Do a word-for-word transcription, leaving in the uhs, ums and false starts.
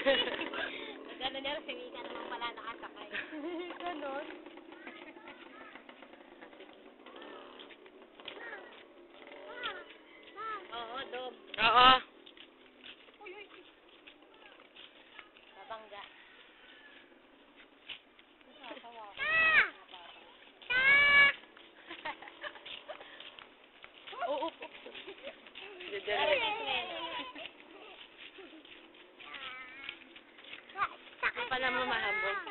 Gano'n niya, si Mika naman pala nakasakay. Ganon. Oo, dog. Oo. Babangga. Oo. Pero Hindi pa naman mahabol.